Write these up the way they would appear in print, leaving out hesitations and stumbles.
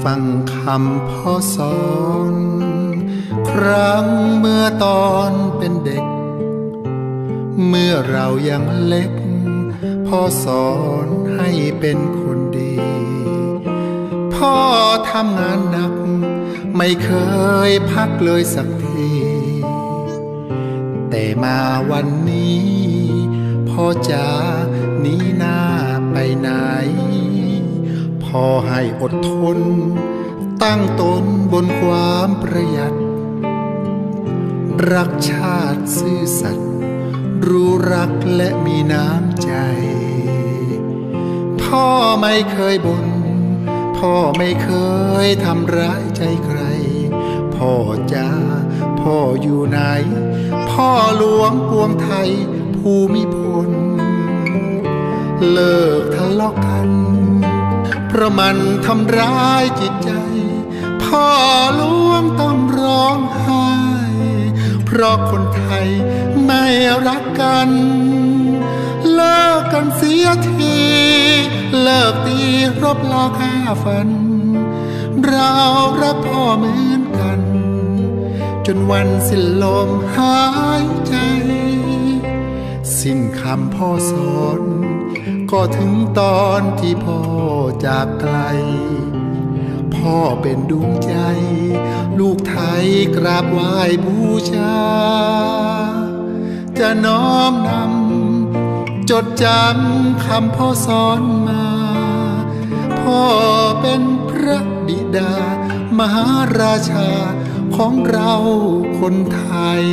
ฟังคำพ่อสอนครั้งเมื่อตอนเป็นเด็กเมื่อเรายังเล็กพ่อสอนให้เป็นคนดีพ่อทำงานหนักไม่เคยพักเลยสักทีแต่มาวันนี้พ่อจะหนีหน้าไปไหนพ่อให้อดทนตั้งตนบนความประหยัดรักชาติซื่อสัตย์รู้รักและมีน้ำใจพ่อไม่เคยบ่นพ่อไม่เคยทำร้ายใจใครพ่อจ๋าพ่ออยู่ไหนพ่อหลวงปวงไทยภูมิพลเลิกทะเลาะกันเพราะมันทำร้ายจิตใจพ่อหลวงต้องร้องไห้เพราะคนไทยไม่รักกันเลิกกันเสียทีเลิกตีรบล้อฆ่าฟันเรารักพ่อเหมือนกันจนวันสิ้นลมหายใจสิ้นคำพ่อสอนก็ถึงตอนที่พ่อจากไกลพ่อเป็นดวงใจลูกไทยกราบไหว้บูชาจะน้อมนำจดจำคำพ่อสอนมาพ่อเป็นพระบิดามหาราชาของเราคนไทย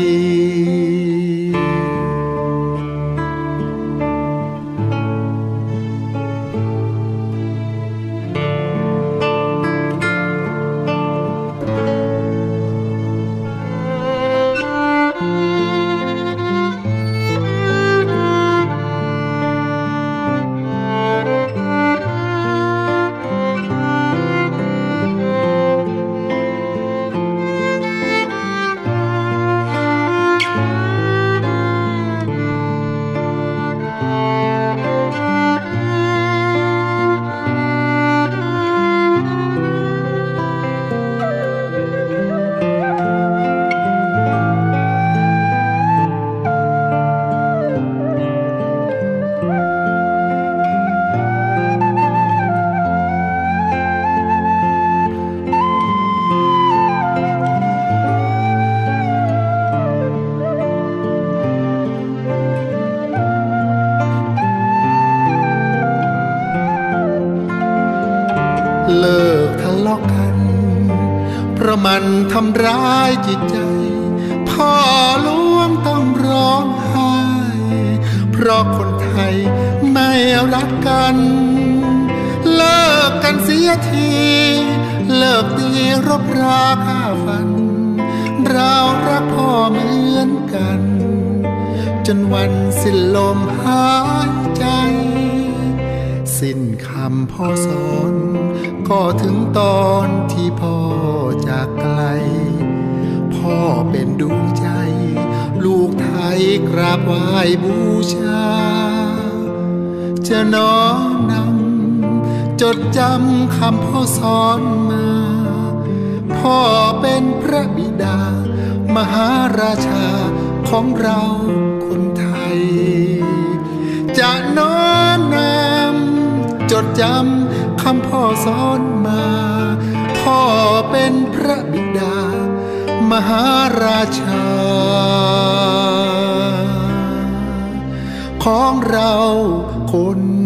เลิกทะเลาะกันเพราะมันทำร้ายจิตใจพ่อหลวงต้องร้องไห้เพราะคนไทยไม่รักกันเลิกกันเสียทีเลิกตีรบราฆ่าฟันเรารักพ่อเหมือนกันจนวันสิ้นลมหายใจสิ้นคำพ่อสอนก็ถึงตอนที่พ่อจากไกลพ่อเป็นดวงใจลูกไทยกราบไหว้บูชาจะน้อมนำจดจำคำพ่อสอนมาพ่อเป็นพระบิดามหาราชาของเราคนไทยจะน้อมนำจดจำคำพ่อสอนมาพ่อเป็นพระบิดามหาราชาของเราคน